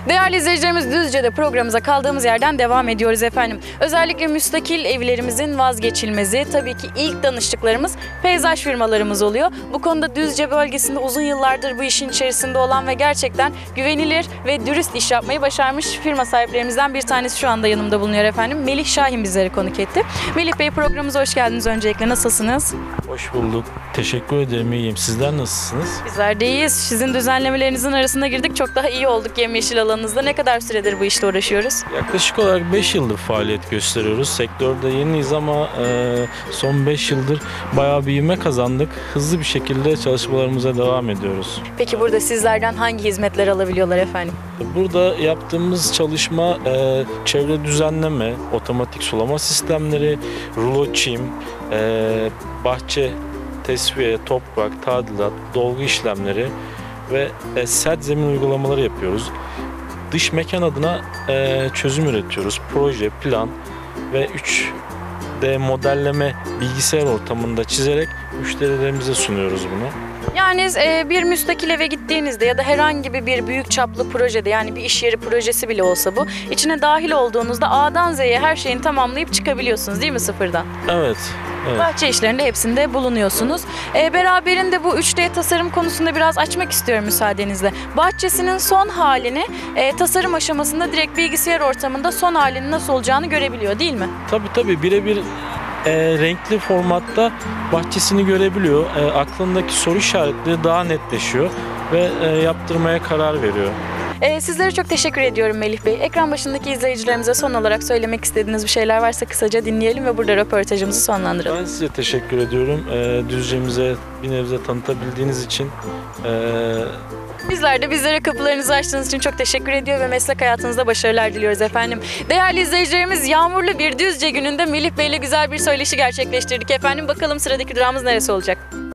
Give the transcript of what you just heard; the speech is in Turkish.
Değerli izleyicilerimiz, Düzce'de programımıza kaldığımız yerden devam ediyoruz efendim. Özellikle müstakil evlerimizin vazgeçilmezi, tabii ki ilk danıştıklarımız peyzaj firmalarımız oluyor. Bu konuda Düzce bölgesinde uzun yıllardır bu işin içerisinde olan ve gerçekten güvenilir ve dürüst iş yapmayı başarmış firma sahiplerimizden bir tanesi şu anda yanımda bulunuyor efendim. Melih Şahin bizleri konuk etti. Melih Bey, programımıza hoş geldiniz öncelikle. Nasılsınız? Hoş bulduk. Teşekkür ederim. İyiyim. Sizler nasılsınız? Bizler de iyiyiz. Sizin düzenlemelerinizin arasına girdik. Çok daha iyi olduk yemyeşil alanınızda. Ne kadar süredir bu işle uğraşıyoruz? Yaklaşık olarak 5 yıldır faaliyet gösteriyoruz. Sektörde yeniyiz ama son 5 yıldır bayağı bir ivme kazandık. Hızlı bir şekilde çalışmalarımıza devam ediyoruz. Peki burada sizlerden hangi hizmetler alabiliyorlar efendim? Burada yaptığımız çalışma çevre düzenleme, otomatik sulama sistemleri, rulo çim, bahçe tesviye, toprak, tadilat, dolgu işlemleri ve sert zemin uygulamaları yapıyoruz. Dış mekan adına çözüm üretiyoruz. Proje, plan ve 3D modelleme bilgisayar ortamında çizerek müşterilerimize sunuyoruz bunu. Yani bir müstakil eve gittiğinizde ya da herhangi bir büyük çaplı projede, yani bir iş yeri projesi bile olsa bu, içine dahil olduğunuzda A'dan Z'ye her şeyini tamamlayıp çıkabiliyorsunuz değil mi, sıfırdan? Evet. Evet. Bahçe işlerinde hepsinde bulunuyorsunuz. Beraberinde bu 3D tasarım konusunda biraz açmak istiyorum müsaadenizle. Bahçesinin son halini tasarım aşamasında direkt bilgisayar ortamında son halinin nasıl olacağını görebiliyor değil mi? Tabii birebir renkli formatta bahçesini görebiliyor. Aklındaki soru işaretleri daha netleşiyor ve yaptırmaya karar veriyor. Sizlere çok teşekkür ediyorum Melih Bey. Ekran başındaki izleyicilerimize son olarak söylemek istediğiniz bir şeyler varsa kısaca dinleyelim ve burada röportajımızı sonlandıralım. Ben size teşekkür ediyorum. Düzce'mize bir nebze tanıtabildiğiniz için. Bizler de bizlere kapılarınızı açtığınız için çok teşekkür ediyor ve meslek hayatınızda başarılar diliyoruz efendim. Değerli izleyicilerimiz, yağmurlu bir Düzce gününde Melih Bey ile güzel bir söyleşi gerçekleştirdik efendim. Bakalım sıradaki durağımız neresi olacak?